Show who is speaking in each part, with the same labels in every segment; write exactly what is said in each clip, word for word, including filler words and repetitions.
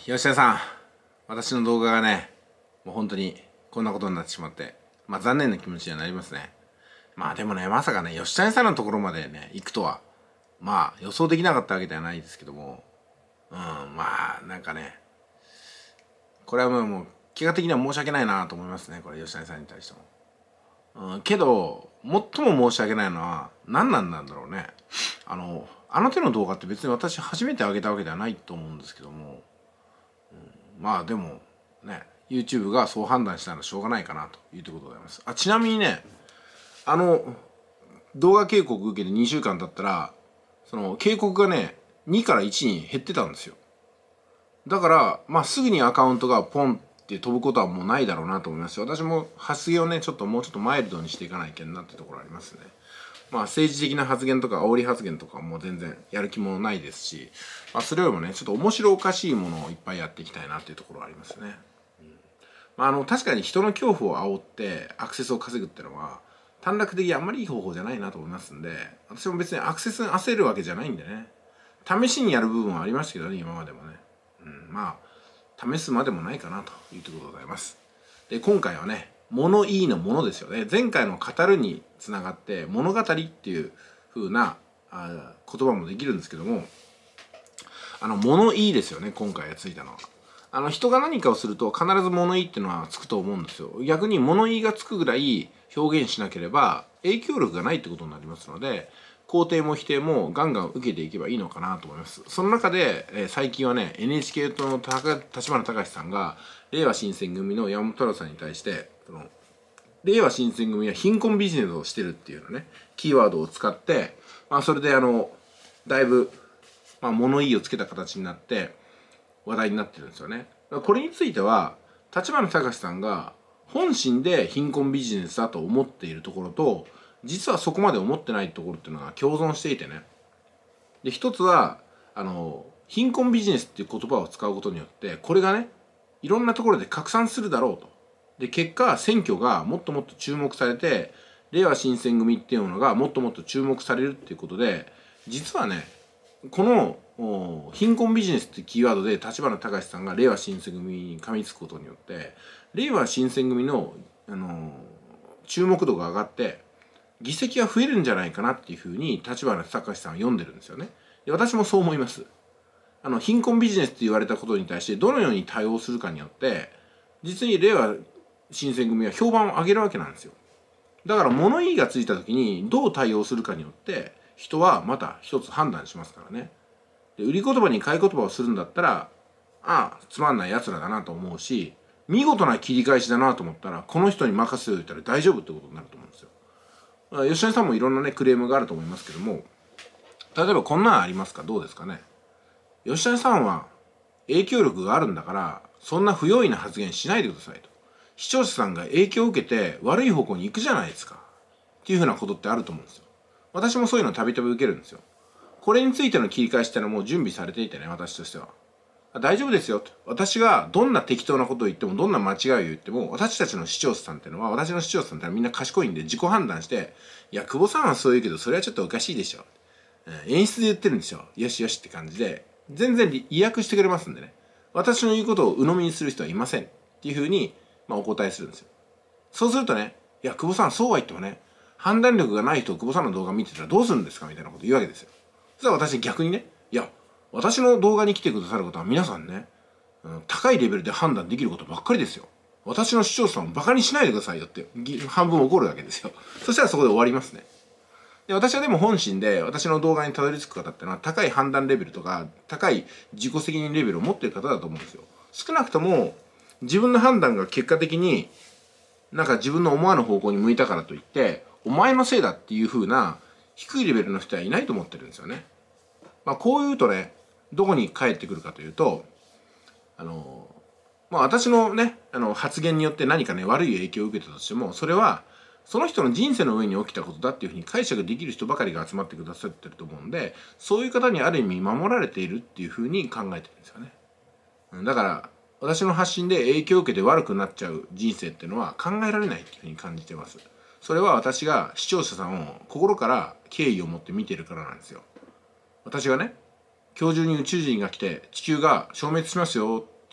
Speaker 1: 吉田さん、私の動画がね、もう本当にこんなことになってしまって、まあ残念な気持ちにはなりますね。まあでもね、まさかね、吉谷さんのところまでね、行くとは、まあ予想できなかったわけではないですけども、うん、まあなんかね、これはもう、もう気が的には申し訳ないなと思いますね、これ吉谷さんに対しても。うん、けど、最も申し訳ないのは、何なんなんだろうね。あの、あの手の動画って別に私初めて上げたわけではないと思うんですけども、まあでもね YouTube がそう判断したらしょうがないかなというところでございます。あ、ちなみにね、あの動画警告受けてにしゅうかん経ったらその警告がねにからいちに減ってたんですよ。だからまあすぐにアカウントがポンって飛ぶことはもうないだろうなと思いますし、私も発言をねちょっともうちょっとマイルドにしていかないけんなってところありますね。まあ政治的な発言とか煽り発言とかもう全然やる気もないですし、まあ、それよりもねちょっと面白おかしいものをいっぱいやっていきたいなっていうところはありますね。うん、まあ、あの確かに人の恐怖を煽ってアクセスを稼ぐっていうのは短絡的にあんまりいい方法じゃないなと思いますんで、私も別にアクセスに焦るわけじゃないんでね、試しにやる部分はありましたけどね、今までもね、うん、まあ試すまでもないかなというところでございます。で今回はね、物言いのものですよね。前回の語るにつながって物語っていう風なあ言葉もできるんですけども、あの物言いですよね、今回ついたのは。あの人が何かをすると必ず物言いっていうのはつくと思うんですよ。逆に物言いがつくぐらい表現しなければ影響力がないってことになりますので、肯定も否定もガンガン受けていけばいいのかなと思います。その中で、えー、最近はね エヌエイチケー 党の立花隆さんが令和新選組の山本太郎さんに対してその令和新選組は貧困ビジネスをしてるっていうのねキーワードを使って、まあ、それであのだいぶ、まあ、物言いをつけた形になって話題になってるんですよね。これについては立花隆さんが本心で貧困ビジネスだと思っているところと、実はそこまで思ってないところっていうのが共存していてね。で一つはあの貧困ビジネスっていう言葉を使うことによってこれがねいろんなところで拡散するだろうと。で結果選挙がもっともっと注目されて令和新選組っていうのがもっともっと注目されるっていうことで、実はねこの貧困ビジネスっていうキーワードで立花隆さんが令和新選組に噛みつくことによって令和新選組の、あの注目度が上がって議席が増えるんじゃないかなっていうふうに立花隆さんは読んでるんですよね。で私もそう思います。あの貧困ビジネスって言われたことに対してどのように対応するかによって実に令和新選組は評判を上げるわけなんですよ。だから物言いがついた時にどう対応するかによって人はまた一つ判断しますからね。で売り言葉に買い言葉をするんだったら、ああつまんないやつらだなと思うし、見事な切り返しだなと思ったらこの人に任せておいたら大丈夫ってことになると思うんですよ。吉谷さんもいろんなねクレームがあると思いますけども、例えばこんなんありますか、どうですかね。吉谷さんは影響力があるんだからそんな不用意な発言しないでくださいと。視聴者さんが影響を受けて悪い方向に行くじゃないですかっていうふうなことってあると思うんですよ。私もそういうのたびたび受けるんですよ。これについての切り返しってのはもう準備されていてね、私としては大丈夫ですよと。私がどんな適当なことを言ってもどんな間違いを言っても私たちの視聴者さんっていうのは、私の視聴者さんってのはみんな賢いんで自己判断して、いや久保さんはそう言うけどそれはちょっとおかしいでしょ、演出で言ってるんでしょ、よしよしって感じで全然意訳してくれますんでね、私の言うことを鵜呑みにする人はいませんっていうふうに、まあ、お答えするんですよ。そうするとね、いや久保さんそうは言ってもね判断力がない人を久保さんの動画見てたらどうするんですかみたいなこと言うわけですよ。そしたら私逆にね、いや私の動画に来てくださる方は皆さんね、うん、高いレベルで判断できることばっかりですよ。私の視聴者さんをバカにしないでくださいよって半分怒るわけですよ。そしたらそこで終わりますね。で私はでも本心で私の動画にたどり着く方ってのは高い判断レベルとか高い自己責任レベルを持っている方だと思うんですよ。少なくとも自分の判断が結果的になんか自分の思わぬ方向に向いたからといってお前のせいだっていう風な低いレベルの人はいないと思ってるんですよね。まあ、こう言うとねどこに返ってくるかというと、あのまあ私のねあの発言によって何かね悪い影響を受けたとしても、それはその人の人生の上に起きたことだっていうふうに解釈できる人ばかりが集まってくださってると思うんで、そういう方にある意味守られているっていうふうに考えてるんですよね。だから私の発信で影響を受けて悪くなっちゃう人生っていうのは考えられないっていうふうに感じてます。それは私が視聴者さんを心から敬意を持って見てるからなんですよ。私がね今日中に宇宙人が来て地球が消滅しますよ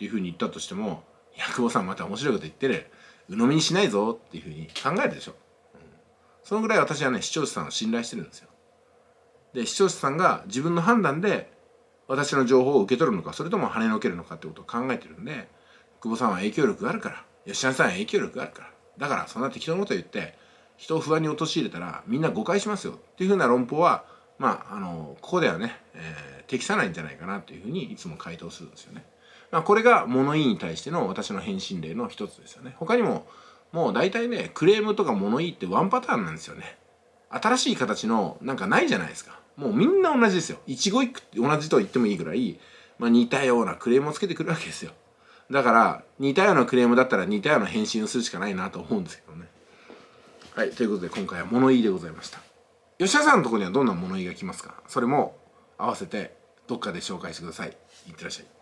Speaker 1: っていうふうに言ったとしても、いや久保さんまた面白いこと言ってる、鵜呑みにしないぞっていうふうに考えるでしょ、うん、そのぐらい私はね視聴者さんを信頼してるんですよ。で視聴者さんが自分の判断で私の情報を受け取るのか、それとも跳ねのけるのかってことを考えてるんで、久保さんは影響力があるから、吉谷さんは影響力があるから、だからそんな適当なこと言って人を不安に陥れたらみんな誤解しますよっていうふうな論法は、まああのここではね、えー、適さないんじゃないかなというふうにいつも回答するんですよね。まあ、これが物言いに対しての私の返信例の一つですよね。他にももう大体ねクレームとか物言いってワンパターンなんですよね。新しい形のなんかないじゃないですか。もうみんな同じですよ。一語一句同じと言ってもいいぐらい、まあ、似たようなクレームをつけてくるわけですよ。だから似たようなクレームだったら似たような返信をするしかないなと思うんですけどね。はい、ということで今回は物言いでございました。吉田さんのところにはどんな物言いが来ますか？それも合わせてどっかで紹介してください。いってらっしゃい。